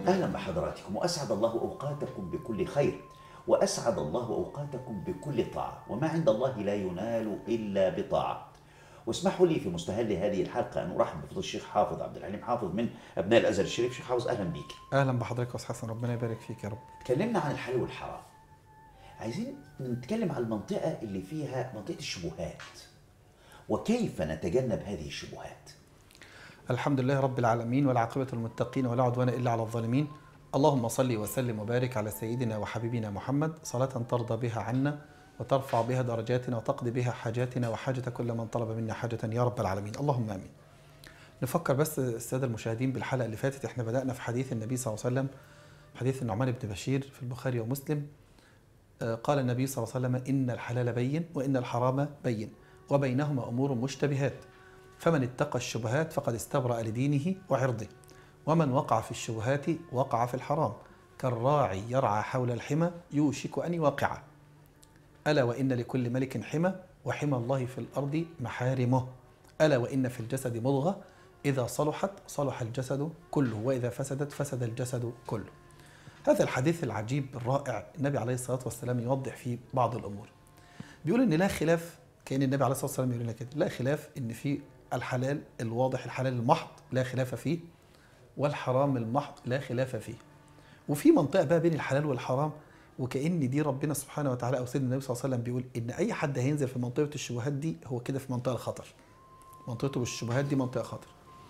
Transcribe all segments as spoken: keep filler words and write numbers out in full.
أهلا بحضراتكم، وأسعد الله أوقاتكم بكل خير، وأسعد الله أوقاتكم بكل طاعة، وما عند الله لا ينال إلا بطاعة. واسمحوا لي في مستهل هذه الحلقة أن أرحب بفضل الشيخ حافظ عبد الحليم حافظ من أبناء الأزهر الشريف. شيخ حافظ أهلا بيك. اهلا بحضرتك يا استاذ حسن، ربنا يبارك فيك يا رب. تكلمنا عن الحلال والحرام، عايزين نتكلم عن المنطقة اللي فيها منطقة الشبهات، وكيف نتجنب هذه الشبهات. الحمد لله رب العالمين، والعاقبة للمتقين ولا عدوان إلا على الظالمين. اللهم صل وسلم وبارك على سيدنا وحبيبنا محمد صلاة ترضى بها عنا وترفع بها درجاتنا وتقضي بها حاجاتنا وحاجة كل من طلب منا حاجة يا رب العالمين، اللهم آمين. نفكر بس السادة المشاهدين بالحلقة اللي فاتت، احنا بدأنا في حديث النبي صلى الله عليه وسلم، حديث النعمان بن بشير في البخاري ومسلم. قال النبي صلى الله عليه وسلم: إن الحلال بين وإن الحرام بين وبينهما أمور مشتبهات، فمن اتقى الشبهات فقد استبرأ لدينه وعرضه، ومن وقع في الشبهات وقع في الحرام، كالراعي يرعى حول الحمى يوشك أن يوقعه. ألا وإن لكل ملك حمى، وحمى الله في الأرض محارمه. ألا وإن في الجسد مضغة إذا صلحت صلح الجسد كله، وإذا فسدت فسد الجسد كله. هذا الحديث العجيب الرائع النبي عليه الصلاة والسلام يوضح فيه بعض الأمور. بيقول إن لا خلاف، كأن النبي عليه الصلاة والسلام يقول لنا كده: لا خلاف إن في الحلال الواضح، الحلال المحض لا خلاف فيه، والحرام المحض لا خلاف فيه. وفي منطقة بقى بين الحلال والحرام، وكأن دي ربنا سبحانه وتعالى أو سيدنا النبي صلى الله عليه وسلم بيقول إن أي حد هينزل في منطقة الشبهات دي هو كده في منطقة الخطر. منطقته بالشبهات دي منطقة خطر.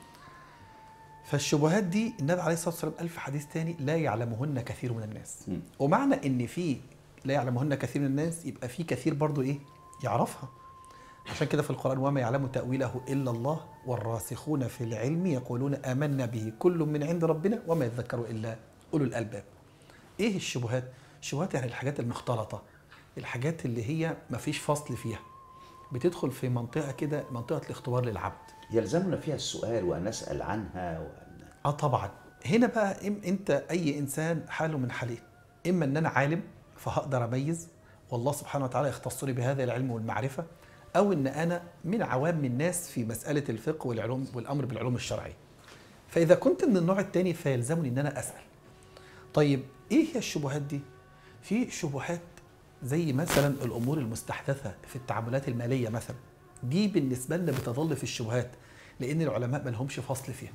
فالشبهات دي النبي عليه الصلاة والسلام قال في حديث تاني: لا يعلمهن كثير من الناس. م. ومعنى إن في لا يعلمهن كثير من الناس يبقى في كثير برضو إيه يعرفها. عشان كده في القرآن: وما يعلم تأويله إلا الله والراسخون في العلم يقولون آمنا به كل من عند ربنا وما يذكر إلا أولو الألباب. إيه الشبهات؟ الشبهات يعني الحاجات المختلطة، الحاجات اللي هي مفيش فصل فيها، بتدخل في منطقة كده، منطقة الاختبار للعبد، يلزمنا فيها السؤال وأن نسأل عنها وأن... آه طبعا. هنا بقى إم أنت أي إنسان حاله من حالين: إما أن أنا عالم فهقدر أميز والله سبحانه وتعالى يختص لي بهذا العلم والمعرفة، أو إن أنا من عوام الناس في مسألة الفقه والعلوم والأمر بالعلوم الشرعية. فإذا كنت من النوع الثاني فيلزمني إن أنا أسأل. طيب إيه هي الشبهات دي؟ في شبهات زي مثلا الأمور المستحدثة في التعاملات المالية مثلا، دي بالنسبة لنا بتظل في الشبهات لأن العلماء ما لهمش فصل فيها.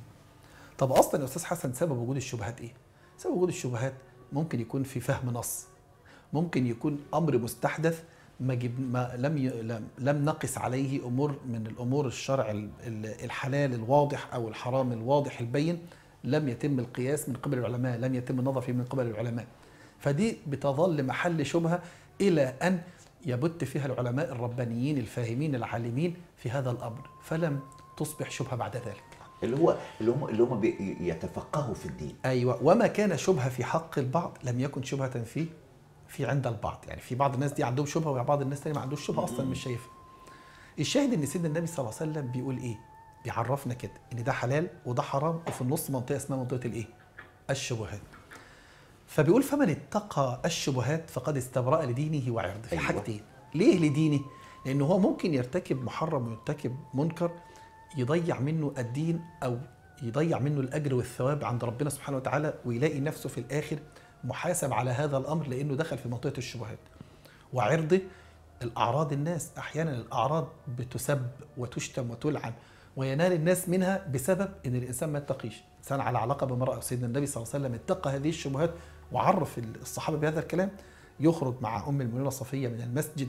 طب أصلا يا أستاذ حسن سبب وجود الشبهات إيه؟ سبب وجود الشبهات ممكن يكون في فهم نص، ممكن يكون أمر مستحدث ما, جب ما لم ي... لم... لم نقس عليه امور من الامور الشرع الحلال الواضح او الحرام الواضح البين، لم يتم القياس من قبل العلماء، لم يتم النظر فيه من قبل العلماء. فدي بتظل محل شبهه الى ان يبت فيها العلماء الربانيين الفاهمين العالمين في هذا الامر، فلم تصبح شبهه بعد ذلك. اللي هو اللي هم اللي هم يتفقهوا في الدين. ايوه، وما كان شبهه في حق البعض لم يكن شبهه فيه في عند البعض. يعني في بعض الناس دي عندهم شبهه وبعض الناس تاني ما عندوش شبهه اصلا مش شايفها. الشاهد ان سيدنا النبي صلى الله عليه وسلم بيقول ايه؟ بيعرفنا كده ان ده حلال وده حرام، وفي النص منطقه اسمها منطقه الايه؟ الشبهات. فبيقول: فمن اتقى الشبهات فقد استبرأ لدينه وعرضه. في حاجتين. ليه لدينه؟ لانه هو ممكن يرتكب محرم ويرتكب منكر يضيع منه الدين او يضيع منه الاجر والثواب عند ربنا سبحانه وتعالى، ويلاقي نفسه في الاخر محاسب على هذا الأمر لأنه دخل في منطقة الشبهات. وعرضه الأعراض، الناس أحيانا الأعراض بتسب وتشتم وتلعن وينال الناس منها بسبب أن الإنسان ما يتقيش. إنسان على علاقة بامرأة، سيدنا النبي صلى الله عليه وسلم اتقى هذه الشبهات وعرف الصحابة بهذا الكلام. يخرج مع أم المؤمنين صفية من المسجد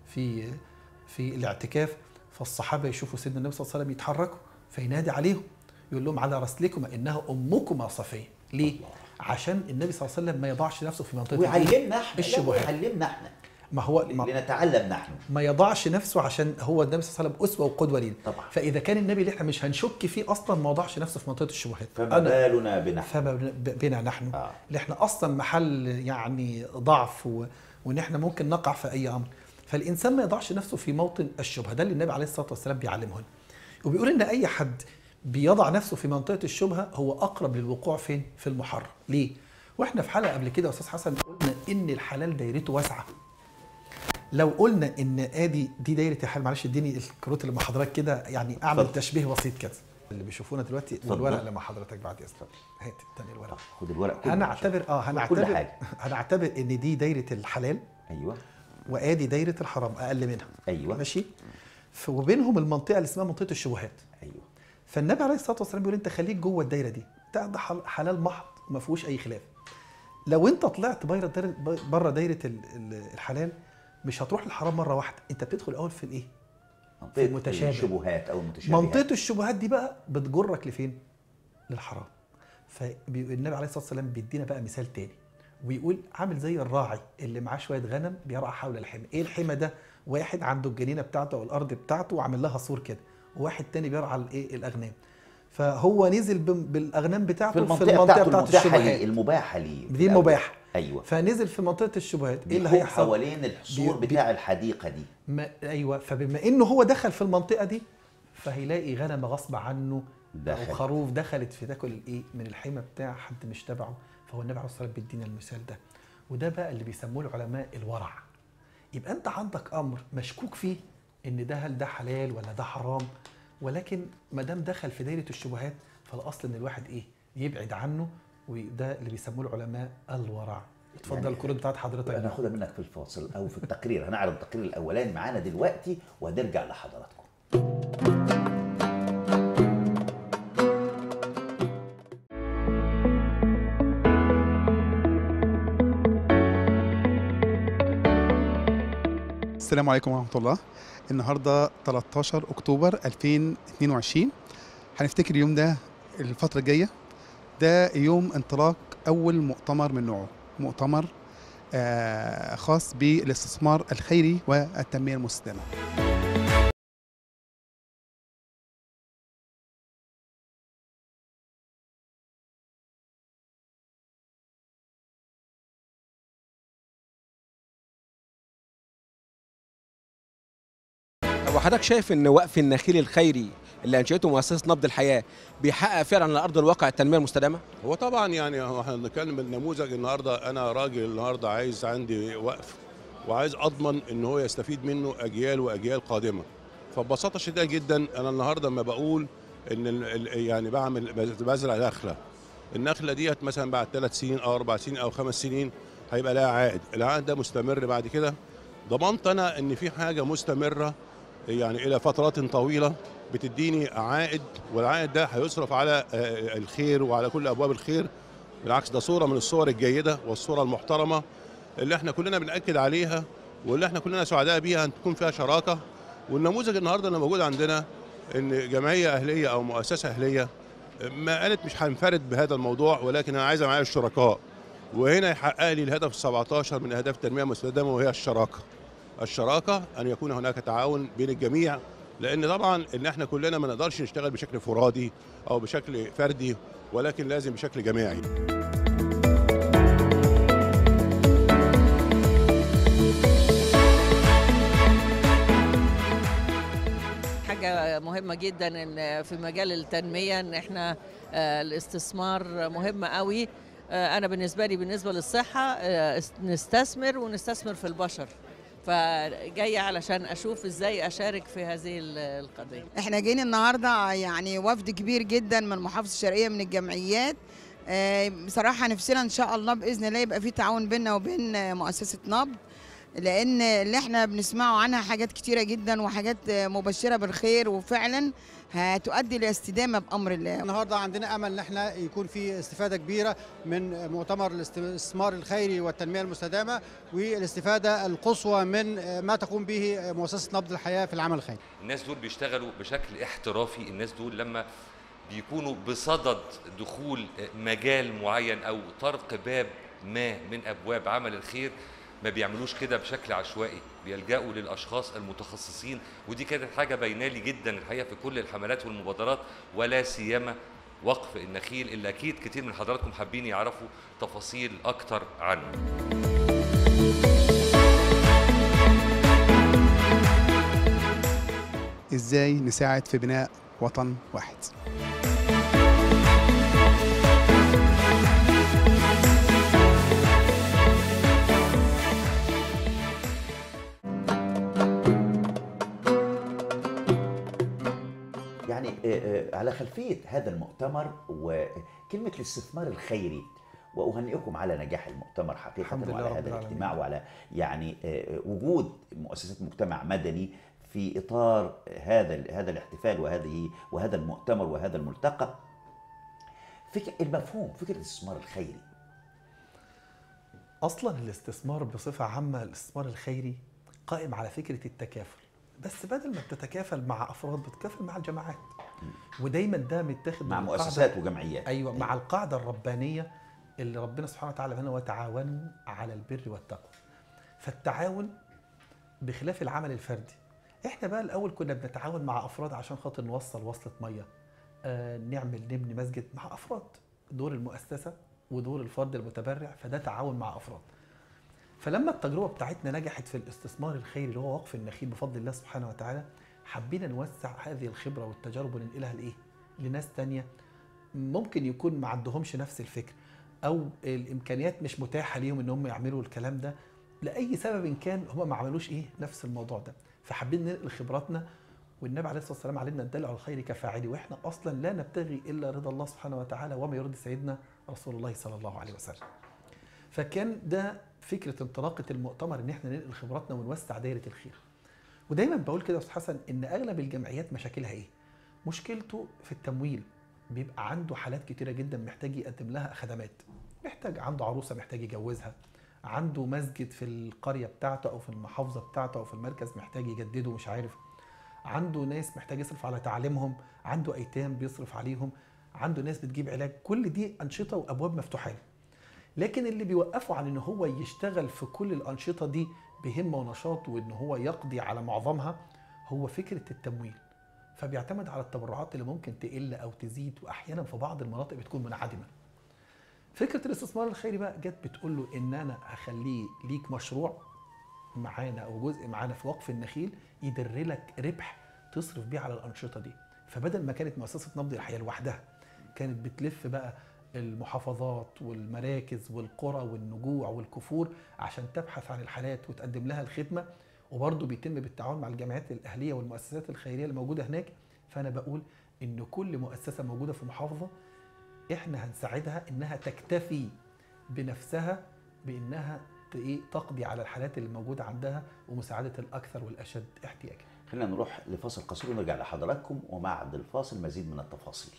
في في الاعتكاف، فالصحابة يشوفوا سيدنا النبي صلى الله عليه وسلم يتحركوا فينادي عليهم يقول لهم: على رسلكما إنها أمكما صفية. ليه؟ عشان النبي صلى الله عليه وسلم ما يضعش نفسه في منطقه ويعلمنا احنا الشبهات. ويعلمنا احنا ما هو ما لنتعلم نحن، ما يضعش نفسه عشان هو النبي صلى الله عليه وسلم اسوه وقدوه لينا. طبعا. فاذا كان النبي اللي احنا مش هنشك فيه اصلا ما وضعش نفسه في منطقه الشبهات، فما بالنا بنا فما بنا نحن آه. اللي احنا اصلا محل يعني ضعف و... وان احنا ممكن نقع في اي امر. فالانسان ما يضعش نفسه في موطن الشبهه، ده اللي النبي عليه الصلاه والسلام بيعلمه. وبيقول ان اي حد بيضع نفسه في منطقه الشبهه هو اقرب للوقوع فين؟ في المحرم. ليه؟ واحنا في حلقه قبل كده يا استاذ حسن قلنا ان الحلال دايرته واسعه. لو قلنا ان ادي دي دايره الحلال، معلش اديني الكروت اللي مع حضرتك كده يعني اعمل فضل. تشبيه بسيط كده. اللي بيشوفونا دلوقتي اتفضل. والورق اللي مع حضرتك بعد اذنك. هات التاني الورق. خد الورق كله. هنعتبر اه كل هنعتبر حاجة. هنعتبر ان دي دايره الحلال، ايوه، وادي دايره الحرام اقل منها. ايوه، ماشي. ف- وبينهم المنطقه اللي اسمها منطقه الشبهات. ايوه. فالنبي عليه الصلاه والسلام بيقول انت خليك جوه الدايره دي، ده ده حل- حلال محض ما فيهوش اي خلاف. لو انت طلعت بره دايره بره دايره ال- ال- الحلال مش هتروح للحرام مره واحده، انت بتدخل الاول في الايه؟ منطقة المتشابه. الشبهات او المتشابهات. منطقه الشبهات دي بقى بتجرك لفين؟ للحرام. فالنبي عليه الصلاه والسلام بيدينا بقى مثال تاني ويقول عامل زي الراعي اللي معاه شويه غنم بيرعى حول الحمى. ايه الحمى ده؟ واحد عنده الجنينه بتاعته او الارض بتاعته وعامل لها سور كده، وواحد تاني بيرعى الايه؟ الاغنام. فهو نزل بم- بالاغنام في بتاعته المنطقة, في المنطقه بتاعته بتاعت المتاحة ليه، الشبهات. المباحة ليه. في دي الأول. مباح. ايوه. فنزل في منطقه الشبهات، ايه اللي بيحوم هيحصل؟ حوالين الحصور بي- بي- بتاع الحديقة دي. ما ايوه، فبما انه هو دخل في المنطقه دي فهيلاقي غنم غصب عنه دخل. او خروف دخلت في تاكل الايه؟ من الحمى بتاع حد مش تبعه. فهو النبي عليه الصلاه والسلام بيدينا المثال ده، وده بقى اللي بيسموه العلماء الورع. يبقى انت عندك امر مشكوك فيه ان ده هل ده حلال ولا ده حرام، ولكن ما دام دخل في دايره الشبهات فالاصل ان الواحد ايه؟ يبعد عنه، وده اللي بيسموه العلماء الورع. اتفضل يعني الكروت بتاعت حضرتك. هناخدها منك في الفاصل او في التقرير. هنعرض التقرير الاولاني معانا دلوقتي وهنرجع لحضراتكم. السلام عليكم ورحمة الله. النهارده تلتاشر أكتوبر ألفين واثنين وعشرين. هنفتكر اليوم ده الفترة الجاية. ده يوم انطلاق أول مؤتمر من نوعه، مؤتمر آه خاص بالاستثمار الخيري والتنمية المستدامة. هو حضرتك شايف ان وقف النخيل الخيري اللي انشئته مؤسسه نبض الحياه بيحقق فعلا على ارض الواقع التنميه المستدامه؟ هو طبعا يعني هو احنا بنتكلم بالنموذج. النهارده انا راجل النهارده عايز عندي وقف وعايز اضمن ان هو يستفيد منه اجيال واجيال قادمه. فببساطه شديده جدا انا النهارده لما بقول ان ال- ال- يعني بعمل بزرع نخله، النخله ديت مثلا بعد ثلاث سنين او اربع سنين او خمس سنين هيبقى لها عائد، العائد ده مستمر بعد كده. ضمنت انا ان في حاجه مستمره يعني الى فترات طويله بتديني عائد، والعائد ده هيصرف على آه، الخير وعلى كل ابواب الخير. بالعكس ده صوره من الصور الجيده والصوره المحترمه اللي احنا كلنا بنأكد عليها واللي احنا كلنا سعداء بيها ان تكون فيها شراكه. والنموذج النهارده اللي موجود عندنا ان جمعيه اهليه او مؤسسه اهليه ما قالت مش هنفرد بهذا الموضوع، ولكن انا عايزه معايا الشركاء. وهنا يحقق لي الهدف السبعتاشر من اهداف التنميه المستدامه وهي الشراكه. الشراكه ان يكون هناك تعاون بين الجميع، لان طبعا ان احنا كلنا ما نقدرش نشتغل بشكل فرادي او بشكل فردي، ولكن لازم بشكل جماعي. حاجة مهمة جدا ان في مجال التنمية ان احنا آه، الاستثمار مهم قوي. آه، انا بالنسبة لي بالنسبة للصحة آه، است- نستثمر ونستثمر في البشر، فجاية علشان اشوف ازاي اشارك في هذه ال- القضية. احنا جايين النهارده يعني وفد كبير جدا من محافظه الشرقيه من الجمعيات. آه، بصراحه نفسنا ان شاء الله باذن الله يبقى في تعاون بيننا وبين آه، مؤسسه نبض، لان اللي احنا بنسمعه عنها حاجات كتيره جدا وحاجات آه، مبشره بالخير وفعلا هتؤدي لاستدامه بامر الله. النهارده عندنا امل ان احنا يكون في استفاده كبيره من مؤتمر الاستثمار الخيري والتنميه المستدامه، والاستفاده القصوى من ما تقوم به مؤسسه نبض الحياه في العمل الخيري. الناس دول بيشتغلوا بشكل احترافي. الناس دول لما بيكونوا بصدد دخول مجال معين او طرق باب ما من ابواب عمل الخير ما بيعملوش كده بشكل عشوائي، بيلجأوا للاشخاص المتخصصين. ودي كانت حاجه باينه لي جدا الحقيقه في كل الحملات والمبادرات، ولا سيما وقف النخيل اللي اكيد كتير من حضراتكم حابين يعرفوا تفاصيل اكتر عنه. ازاي نساعد في بناء وطن واحد. يعني آه، آه، وعلى خلفيه هذا المؤتمر وكلمه الاستثمار الخيري، واهنئكم على نجاح المؤتمر حقيقه وعلى هذا الاجتماع وعلى يعني وجود مؤسسات مجتمع مدني في اطار هذا هذا الاحتفال وهذه وهذا المؤتمر وهذا الملتقى. فكر المفهوم فكره الاستثمار الخيري. اصلا الاستثمار بصفه عامه، الاستثمار الخيري قائم على فكره التكافل، بس بدل ما بتتكافل مع افراد بتتكافل مع الجماعات، ودايما ده متاخد مع مؤسسات وجمعيات. ايوه مع القاعده الربانيه اللي ربنا سبحانه وتعالى هنا وتعاونوا على البر والتقوى. فالتعاون بخلاف العمل الفردي. احنا بقى الاول كنا بنتعاون مع افراد عشان خاطر نوصل وصله ميه، آه نعمل نبني مسجد مع افراد، دور المؤسسه ودور الفرد المتبرع، فده تعاون مع افراد. فلما التجربه بتاعتنا نجحت في الاستثمار الخيري اللي هو وقف النخيل بفضل الله سبحانه وتعالى، حبينا نوسع هذه الخبره والتجارب وننقلها لايه؟ لناس تانية ممكن يكون ما عندهمش نفس الفكر او الامكانيات مش متاحه ليهم ان هم يعملوا الكلام ده لاي سبب كان، هم ما عملوش ايه نفس الموضوع ده، فحابين ننقل خبراتنا. والنبي عليه الصلاه والسلام علمنا الدل على الخير كفاعله، واحنا اصلا لا نبتغي الا رضا الله سبحانه وتعالى وما يرضي سيدنا رسول الله صلى الله عليه وسلم. فكان ده فكره انطلاقه المؤتمر، ان احنا ننقل خبراتنا ونوسع دايره الخير. ودايما بقول كده يا استاذ حسن ان اغلب الجمعيات مشاكلها ايه؟ مشكلته في التمويل. بيبقى عنده حالات كتيره جدا محتاج يقدم لها خدمات، محتاج عنده عروسه محتاج يجوزها، عنده مسجد في القريه بتاعته او في المحافظه بتاعته او في المركز محتاج يجدده مش عارف، عنده ناس محتاج يصرف على تعليمهم، عنده ايتام بيصرف عليهم، عنده ناس بتجيب علاج. كل دي انشطه وابواب مفتوحه له. لكن اللي بيوقفه عن ان هو يشتغل في كل الانشطه دي بهمه ونشاط وان هو يقضي على معظمها هو فكره التمويل. فبيعتمد على التبرعات اللي ممكن تقل او تزيد، واحيانا في بعض المناطق بتكون منعدمه. فكره الاستثمار الخيري بقى جت بتقول له ان انا هخليه ليك مشروع معانا او جزء معانا في وقف النخيل يدر لك ربح تصرف بيه على الانشطه دي. فبدل ما كانت مؤسسه نبض الحياه لوحدها كانت بتلف بقى المحافظات والمراكز والقرى والنجوع والكفور عشان تبحث عن الحالات وتقدم لها الخدمه، وبرضه بيتم بالتعاون مع الجمعيات الاهليه والمؤسسات الخيريه اللي موجوده هناك. فانا بقول ان كل مؤسسه موجوده في محافظه احنا هنساعدها انها تكتفي بنفسها بانها تقضي على الحالات اللي موجوده عندها ومساعده الاكثر والاشد احتياجا. خلينا نروح لفاصل قصير ونرجع لحضراتكم وبعد الفاصل مزيد من التفاصيل.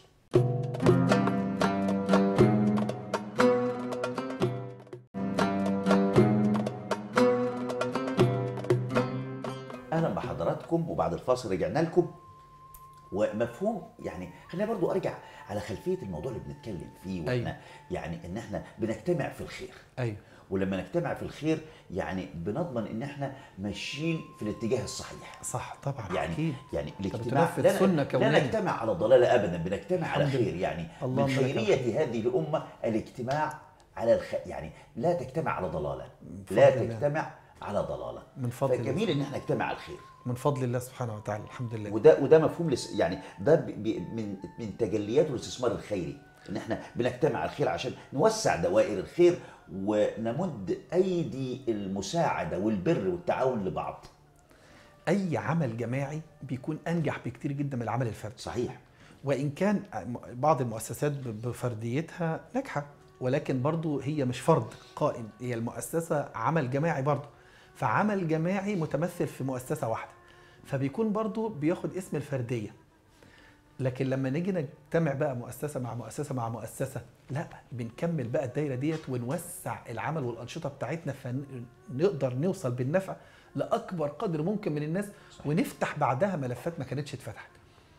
اهلا بحضراتكم وبعد الفاصل رجعنا لكم. ومفهوم يعني خلينا برضو ارجع على خلفيه الموضوع اللي بنتكلم فيه، واحنا أيوة. يعني ان احنا بنجتمع في الخير. ايوه. ولما نجتمع في الخير يعني بنضمن ان احنا ماشيين في الاتجاه الصحيح. صح طبعا. يعني أكيد. يعني الاجتماع لا, لا نجتمع على ضلاله ابدا، بنجتمع على خير. يعني من خيريه هذه الامه الاجتماع على الخ... يعني لا تجتمع على ضلاله، لا تجتمع على ضلاله. من فضل الله. فجميل ان احنا نجتمع على الخير من فضل الله سبحانه وتعالى. الحمد لله. وده وده مفهوم لس يعني ده بي من من تجليات الاستثمار الخيري، ان احنا بنجتمع على الخير عشان نوسع دوائر الخير ونمد ايدي المساعده والبر والتعاون لبعض. اي عمل جماعي بيكون انجح بكتير جدا من العمل الفردي. صحيح. وان كان بعض المؤسسات بفرديتها ناجحه، ولكن برضو هي مش فرد قائم، هي المؤسسه عمل جماعي برضو. فعمل جماعي متمثل في مؤسسه واحده، فبيكون برضو بياخد اسم الفرديه. لكن لما نيجي نجتمع بقى مؤسسه مع مؤسسه مع مؤسسه، لا بنكمل بقى الدايره ديت ونوسع العمل والانشطه بتاعتنا، فنقدر نوصل بالنفع لاكبر قدر ممكن من الناس. صحيح. ونفتح بعدها ملفات ما كانتش اتفتحت.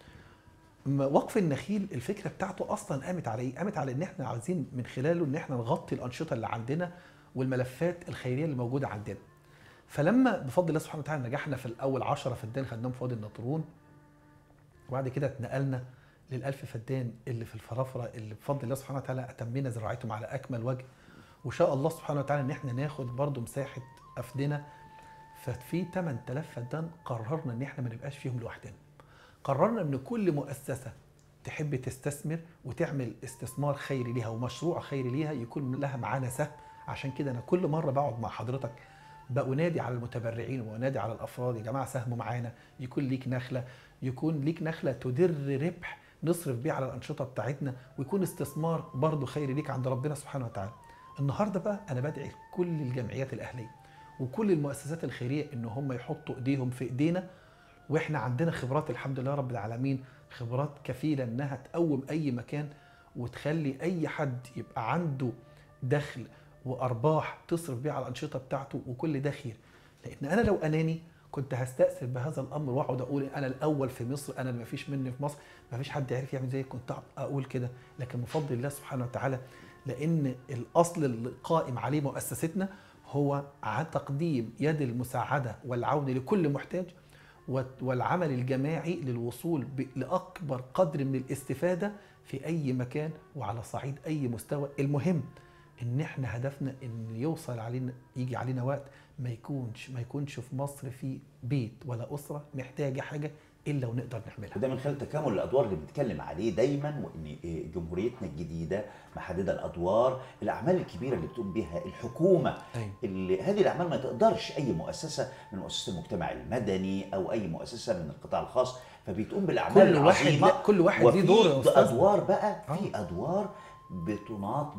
وقف النخيل الفكره بتاعته اصلا قامت على ايه؟ قامت على ان احنا عايزين من خلاله ان احنا نغطي الانشطه اللي عندنا والملفات الخيريه اللي موجوده عندنا. فلما بفضل الله سبحانه وتعالى نجحنا في الاول عشرة فدان خدناهم في وادي النطرون، وبعد كده اتنقلنا للألف فدان اللي في الفرافره اللي بفضل الله سبحانه وتعالى اتمينا زراعتهم على اكمل وجه. وشاء الله سبحانه وتعالى ان احنا ناخد برضو مساحه افدنه. ففي ثمانية آلاف فدان قررنا ان احنا ما نبقاش فيهم لوحدنا. قررنا ان كل مؤسسه تحب تستثمر وتعمل استثمار خيري ليها ومشروع خيري ليها يكون لها معانا سهم. عشان كده انا كل مره بقعد مع حضرتك بأنادي على المتبرعين وأنادي على الافراد، يا جماعه ساهموا معانا، يكون ليك نخله، يكون ليك نخله تدر ربح نصرف بيه على الانشطه بتاعتنا، ويكون استثمار برضه خيري ليك عند ربنا سبحانه وتعالى. النهارده بقى انا بدعي كل الجمعيات الاهليه وكل المؤسسات الخيريه ان هم يحطوا ايديهم في ايدينا، واحنا عندنا خبرات الحمد لله رب العالمين، خبرات كفيله انها تقوم اي مكان وتخلي اي حد يبقى عنده دخل وارباح تصرف بيها على الانشطه بتاعته، وكل ده خير. لان انا لو اناني كنت هستأثر بهذا الامر واقعد اقول انا الاول في مصر، انا اللي مفيش مني في مصر، مفيش حد يعرف يعمل زيي، كنت اقول كده. لكن بفضل الله سبحانه وتعالى، لان الاصل اللي قائم عليه مؤسستنا هو تقديم يد المساعده والعون لكل محتاج، والعمل الجماعي للوصول لاكبر قدر من الاستفاده في اي مكان وعلى صعيد اي مستوى. المهم ان احنا هدفنا ان يوصل علينا، يجي علينا وقت ما يكونش ما يكونش في مصر في بيت ولا اسره محتاجه حاجه الا ونقدر نعملها. وده من خلال تكامل الادوار اللي بنتكلم عليه دايما، وان جمهوريتنا الجديده محدده الادوار، الاعمال الكبيره اللي بتقوم بها الحكومه. أيوة. اللي هذه الاعمال ما تقدرش اي مؤسسه من مؤسسات المجتمع المدني او اي مؤسسه من القطاع الخاص، فبيتقوم بالاعمال كل العظيمه. واحد كل واحد ليه دور يا أستاذ. استاذ. ادوار بقى آه. في ادوار بتناط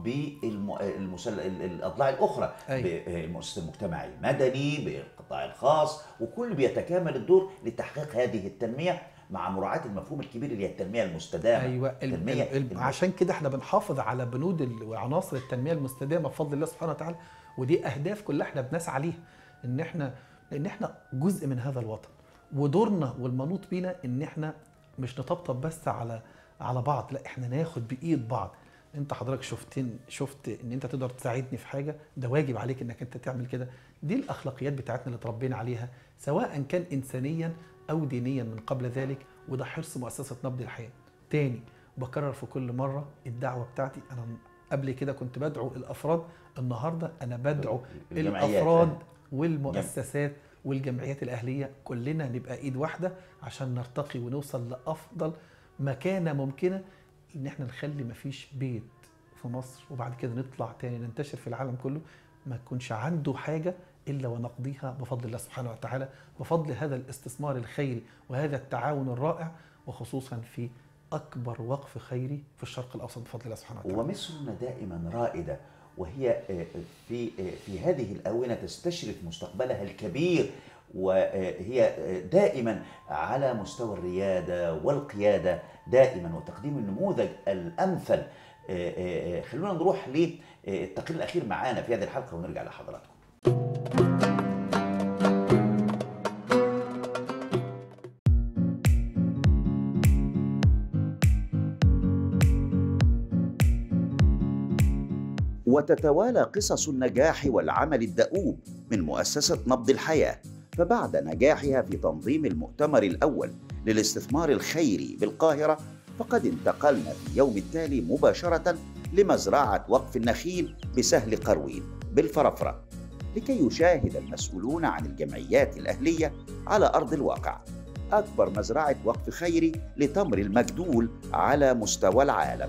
بالاضلاع الاخرى، أيوة. بمؤسسه المجتمع المدني، بالقطاع الخاص، وكل بيتكامل الدور لتحقيق هذه التنميه مع مراعاه المفهوم الكبير اللي هي التنميه المستدامه. ايوه التنمية الم... عشان كده احنا بنحافظ على بنود وعناصر التنميه المستدامه بفضل الله سبحانه وتعالى، ودي اهداف كلها احنا بنسعى عليها، ان احنا لان احنا جزء من هذا الوطن، ودورنا والمنوط بينا ان احنا مش نطبطب بس على على بعض، لا احنا ناخد بايد بعض. انت حضرتك شفتين شفت ان انت تقدر تساعدني في حاجه، ده واجب عليك انك انت تعمل كده. دي الاخلاقيات بتاعتنا اللي اتربينا عليها، سواء كان انسانيا او دينيا من قبل ذلك، وده حرص مؤسسه نبض الحياه. تاني بكرر في كل مره الدعوه بتاعتي، انا قبل كده كنت بدعو الافراد، النهارده انا بدعو الافراد والمؤسسات والجمعيات الاهليه، كلنا نبقى ايد واحده عشان نرتقي ونوصل لافضل مكانه ممكنه، ان احنا نخلي مفيش بيت في مصر وبعد كده نطلع تاني ننتشر في العالم كله ما يكونش عنده حاجه الا ونقضيها بفضل الله سبحانه وتعالى، بفضل هذا الاستثمار الخيري وهذا التعاون الرائع، وخصوصا في اكبر وقف خيري في الشرق الاوسط بفضل الله سبحانه وتعالى. ومصرنا دائما رائده، وهي في في هذه الاونه تستشرف مستقبلها الكبير، وهي دائما على مستوى الرياده والقياده دائما وتقديم النموذج الامثل. خلونا نروح للتقرير الاخير معانا في هذه الحلقه ونرجع لحضراتكم. وتتوالى قصص النجاح والعمل الدؤوب من مؤسسة نبض الحياة، فبعد نجاحها في تنظيم المؤتمر الأول للاستثمار الخيري بالقاهرة، فقد انتقلنا في اليوم التالي مباشرة لمزرعة وقف النخيل بسهل قروين بالفرافرة، لكي يشاهد المسؤولون عن الجمعيات الأهلية على أرض الواقع أكبر مزرعة وقف خيري لتمر المجدول على مستوى العالم.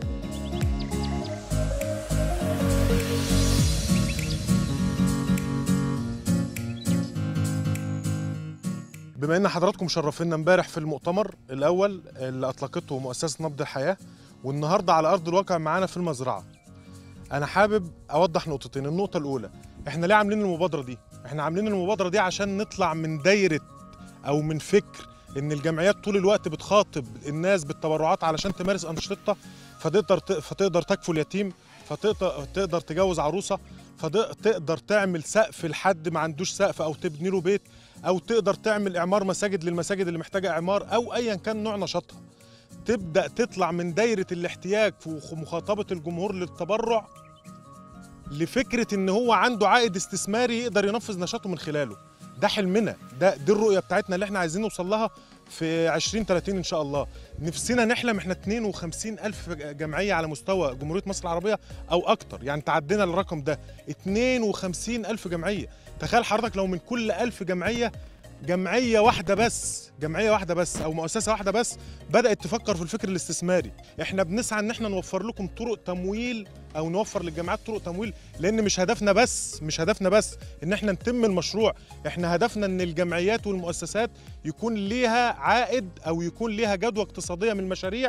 بما ان حضراتكم شرفنا امبارح في المؤتمر الاول اللي اطلقته مؤسسه نبض الحياه، والنهارده على ارض الواقع معانا في المزرعه، انا حابب اوضح نقطتين. النقطه الاولى، احنا ليه عاملين المبادره دي؟ احنا عاملين المبادره دي عشان نطلع من دايره او من فكر ان الجمعيات طول الوقت بتخاطب الناس بالتبرعات علشان تمارس انشطتها، فتقدر فتقدر تكفل يتيم، فتقدر تقدر تجوز عروسه، فتقدر تعمل سقف لحد ما عندوش سقف، او تبني له بيت، او تقدر تعمل اعمار مساجد للمساجد اللي محتاجه اعمار، او ايا كان نوع نشاطها. تبدا تطلع من دايره الاحتياج ومخاطبه الجمهور للتبرع لفكره ان هو عنده عائد استثماري يقدر ينفذ نشاطه من خلاله. ده حلمنا، ده دي الرؤيه بتاعتنا اللي احنا عايزين نوصل لها في عشرين ثلاثين ان شاء الله. نفسنا نحلم احنا اثنين وخمسين ألف جمعيه على مستوى جمهوريه مصر العربيه او اكتر، يعني تعدينا الرقم ده اثنين وخمسين ألف جمعيه. تخيل حضرتك لو من كل ألف جمعيه جمعيه واحده بس جمعيه واحده بس او مؤسسه واحده بس بدات تفكر في الفكر الاستثماري. احنا بنسعى ان احنا نوفر لكم طرق تمويل او نوفر للجامعات طرق تمويل، لان مش هدفنا بس مش هدفنا بس ان احنا نتم المشروع، احنا هدفنا ان الجمعيات والمؤسسات يكون ليها عائد او يكون ليها جدوى اقتصاديه من المشاريع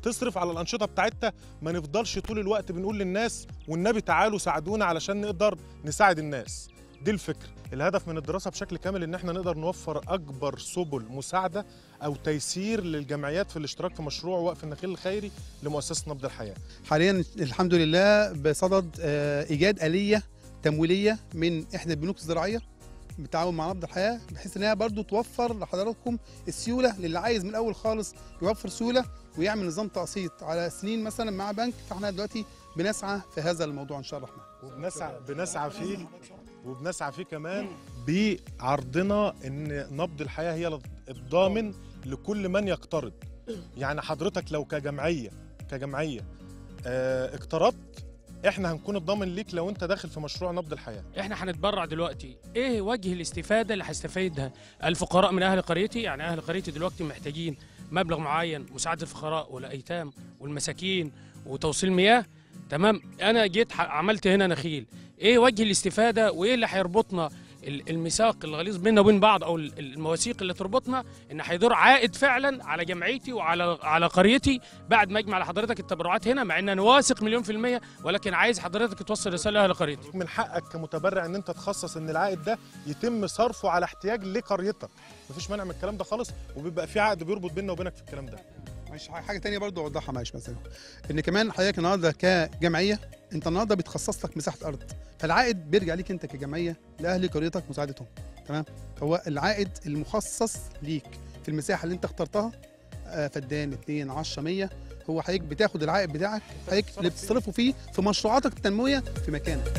تصرف على الانشطه بتاعتها، ما نفضلش طول الوقت بنقول للناس والنبي تعالوا ساعدونا علشان نقدر نساعد الناس. دي الفكره. الهدف من الدراسه بشكل كامل ان احنا نقدر نوفر اكبر سبل مساعده او تيسير للجمعيات في الاشتراك في مشروع وقف النخيل الخيري لمؤسسه نبض الحياه. حاليا الحمد لله بصدد ايجاد آلية تمويليه من احدى البنوك الزراعيه بالتعاون مع نبض الحياه، بحيث انها برضو توفر لحضراتكم السيوله للي عايز من الاول خالص يوفر سيوله ويعمل نظام تقسيط على سنين مثلا مع بنك. فاحنا دلوقتي بنسعى في هذا الموضوع ان شاء الله الرحمن. وبنسعى بنسعى فيه وبنسعى فيه كمان بعرضنا ان نبض الحياه هي الضامن لكل من يقترض. يعني حضرتك لو كجمعيه كجمعيه اه اقترضت، احنا هنكون الضامن ليك لو انت داخل في مشروع نبض الحياه. احنا هنتبرع دلوقتي، ايه وجه الاستفاده اللي هيستفيدها الفقراء من اهل قريتي؟ يعني اهل قريتي دلوقتي محتاجين مبلغ معين مساعده الفقراء والايتام والمساكين وتوصيل مياه، تمام؟ انا جيت عملت هنا نخيل، ايه وجه الاستفاده وايه اللي هيربطنا الميثاق الغليظ بيننا وبين بعض او المواثيق اللي تربطنا ان هيدور عائد فعلا على جمعيتي وعلى على قريتي بعد ما اجمع لحضرتك التبرعات هنا، مع ان انا واثق مليون في الميه، ولكن عايز حضرتك توصل رساله لاهل قريتي. من حقك كمتبرع ان انت تخصص ان العائد ده يتم صرفه على احتياج لقريتك، مفيش مانع من الكلام ده خالص، وبيبقى في عقد بيربط بيننا وبينك في الكلام ده. مش حاجه ثانيه برضو اوضحها معلش مثلا، ان كمان حضرتك النهارده كجمعيه انت النهارده بيتخصص لك مساحه ارض، فالعائد بيرجع ليك انت كجمعيه لاهل قريتك مساعدتهم، تمام؟ فهو العائد المخصص ليك في المساحه اللي انت اخترتها فدان اتنين عشرة مية، هو حضرتك بتاخد العائد بتاعك حضرتك اللي بتصرفه فيه في مشروعاتك التنمويه في مكانك.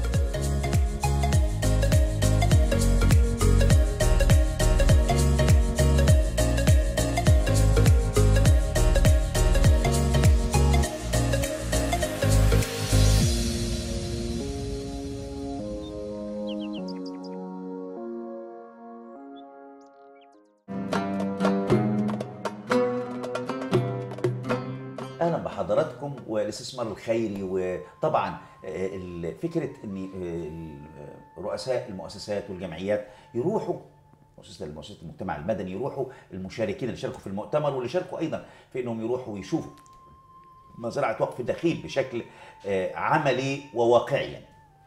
حضراتكم والاستثمار الخيري. وطبعا فكره ان رؤساء المؤسسات والجمعيات يروحوا مؤسسات المؤسسات المجتمع المدني، يروحوا المشاركين اللي شاركوا في المؤتمر واللي شاركوا ايضا في انهم يروحوا ويشوفوا مزرعه وقف النخيل بشكل عملي وواقعي.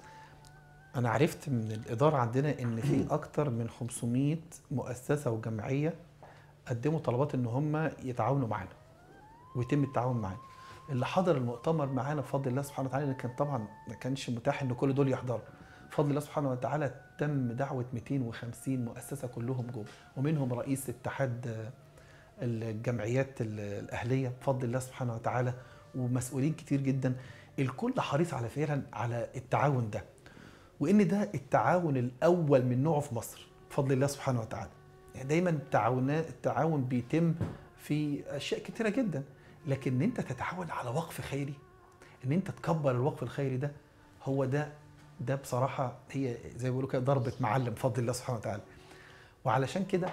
انا عرفت من الاداره عندنا ان في اكتر من خمسمائة مؤسسه وجمعيه قدموا طلبات ان هم يتعاونوا معانا ويتم التعاون معانا. اللي حضر المؤتمر معانا بفضل الله سبحانه وتعالى، لان كان طبعا ما كانش متاح ان كل دول يحضروا، بفضل الله سبحانه وتعالى تم دعوه مئتين وخمسين مؤسسه كلهم جم، ومنهم رئيس اتحاد الجمعيات الاهليه بفضل الله سبحانه وتعالى، ومسؤولين كتير جدا. الكل حريص على فعلا على التعاون ده، وان ده التعاون الاول من نوعه في مصر بفضل الله سبحانه وتعالى. يعني دايما التعاونات التعاون بيتم في اشياء كتيره جدا، لكن ان انت تتعاون على وقف خيري، ان انت تكبر الوقف الخيري ده، هو ده ده بصراحه هي زي ما بيقولوا كده ضربه معلم بفضل الله سبحانه وتعالى. وعلشان كده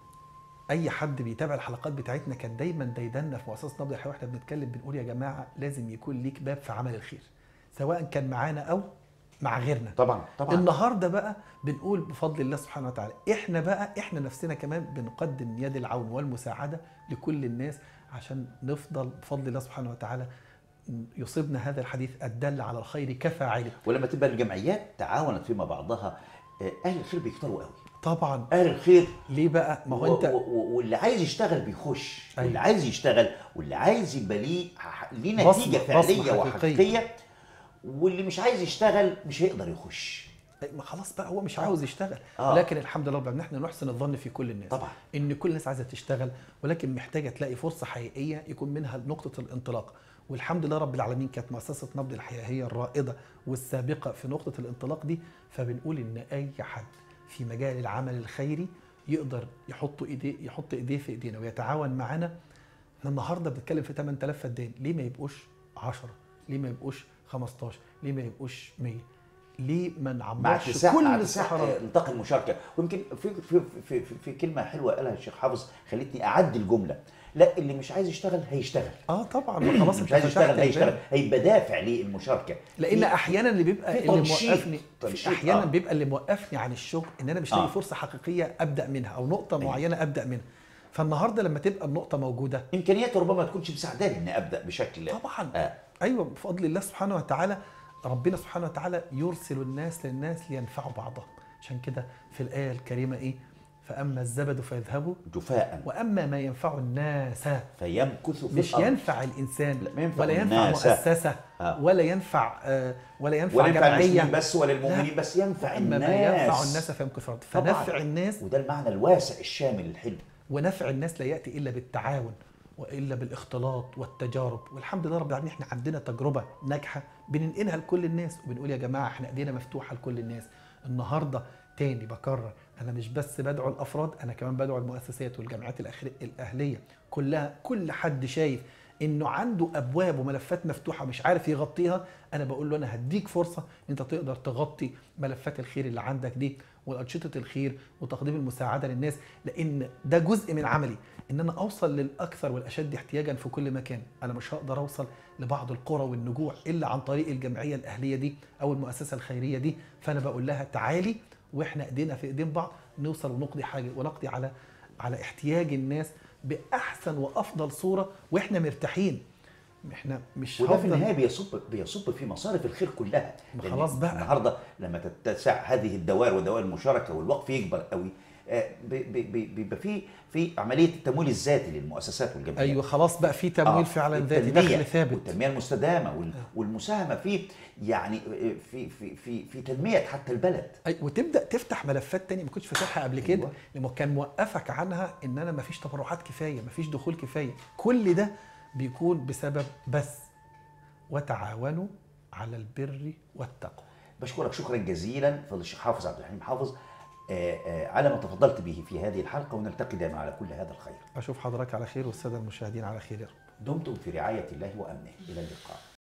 اي حد بيتابع الحلقات بتاعتنا كان دايما دايدنا في مؤسسه نبض الحياه واحنا بنتكلم بنقول يا جماعه لازم يكون ليك باب في عمل الخير، سواء كان معانا او مع غيرنا. طبعا طبعا. النهارده بقى بنقول بفضل الله سبحانه وتعالى احنا بقى احنا نفسنا كمان بنقدم يد العون والمساعده لكل الناس، عشان نفضل بفضل الله سبحانه وتعالى يصيبنا هذا الحديث الدل على الخير كفاعله. ولما تبقى الجمعيات تعاونت فيما بعضها، اهل الخير بيكتروا قوي. طبعا اهل الخير ليه بقى؟ ما هو انت واللي عايز يشتغل بيخش، أيوة. واللي عايز يشتغل واللي عايز يبقى ليه ليه نتيجه فعليه وحقيقيه، واللي مش عايز يشتغل مش هيقدر يخش. ما خلاص بقى هو مش عاوز يشتغل. آه. ولكن الحمد لله ان احنا نحسن الظن في كل الناس طبعا، ان كل الناس عايزه تشتغل، ولكن محتاجه تلاقي فرصه حقيقيه يكون منها نقطه الانطلاق. والحمد لله رب العالمين كانت مؤسسه نبض الحياه هي الرائده والسابقه في نقطه الانطلاق دي. فبنقول ان اي حد في مجال العمل الخيري يقدر يحط ايديه يحط ايديه في ايدينا ويتعاون معانا. احنا النهارده بنتكلم في ثمانية آلاف فدان، ليه ما يبقوش عشرة؟ ليه ما يبقوش خمستاشر؟ ليه ما يبقوش مية؟ ليه ما نعمرش كل الصحراء نطاق المشاركه؟ ويمكن في في, في في في كلمه حلوه قالها الشيخ حافظ خلتني اعدي الجمله، لا اللي مش عايز يشتغل هيشتغل. اه طبعا خلاص مش عايز يشتغل هيشتغل، هيبقى دافع للمشاركه. لان احيانا اللي بيبقى اللي موقفني احيانا آه. بيبقى اللي موقفني عن الشغل ان انا مش لاقي آه. فرصه حقيقيه ابدا منها او نقطه معينه ابدا منها. فالنهارده لما تبقى النقطه موجوده، امكانيات ربما ما تكونش مساعداني اني ابدا بشكل طبعا آه. ايوه بفضل الله سبحانه وتعالى. ربنا سبحانه وتعالى يرسل الناس للناس لينفعوا بعضهم. عشان كده في الايه الكريمه ايه؟ فاما الزبد فيذهبوا جفاء واما ما ينفع الناس فيمكث في مش الأرض. ينفع الانسان لا، ما ينفع ولا ينفع الناس. مؤسسه آه. ولا ينفع آه ولا ينفع ولا ينفع جمعيه المسلمين بس ولا المؤمنين لا. بس، ينفع اما الناس. ما ينفع الناس فيمكث في الارض. طبعاً. فنفع الناس، وده المعنى الواسع الشامل الحلو. ونفع الناس لا ياتي الا بالتعاون والا بالاختلاط والتجارب. والحمد لله رب العالمين احنا عندنا تجربه ناجحه بننقلها لكل الناس، وبنقول يا جماعه احنا ايدينا مفتوحه لكل الناس. النهارده تاني بكرر، انا مش بس بدعو الافراد، انا كمان بدعو المؤسسات والجامعات الأخر- الاهليه كلها. كل حد شايف انه عنده ابواب وملفات مفتوحه مش عارف يغطيها، انا بقول له انا هديك فرصه ان انت تقدر تغطي ملفات الخير اللي عندك دي وانشطه الخير وتقديم المساعده للناس، لان ده جزء من عملي، ان انا اوصل للاكثر والاشد احتياجا في كل مكان. انا مش هقدر اوصل لبعض القرى والنجوع الا عن طريق الجمعيه الاهليه دي او المؤسسه الخيريه دي. فانا بقول لها تعالي واحنا ايدينا في ايدين بعض نوصل ونقضي حاجه ونقضي على على احتياج الناس باحسن وافضل صوره واحنا مرتاحين. احنا مش وده في هفضل- النهايه بيصب بيصب في مصارف الخير كلها. ما لأن خلاص بقى. النهارده لما تتسع هذه الدوائر ودوائر المشاركه والوقف يكبر قوي، آه، بي- بي- بي- بيبقى في في عمليه التمويل الذاتي للمؤسسات والجمعيات. ايوه خلاص بقى في تمويل آه، فعلا ذاتي، التنمية دخل ثابت. والتنميه المستدامه وال- والمساهمه في يعني في في في في تنميه حتى البلد. أي وتبدا تفتح ملفات تانية ما كنتش فاتحها قبل كده. أيوة. لما كان موقفك عنها ان انا ما فيش تبرعات كفايه، ما فيش دخول كفايه. كل ده بيكون بسبب بس وتعاونوا على البر والتقوى. بشكرك شكرا جزيلا فضل الشيخ حافظ عبد الحليم حافظ آه، آه، على ما تفضلت به في هذه الحلقه، ونلتقي دائما على كل هذا الخير. اشوف حضرتك على خير والساده المشاهدين على خير يا رب. دمتم في رعايه الله وامنه، الى اللقاء.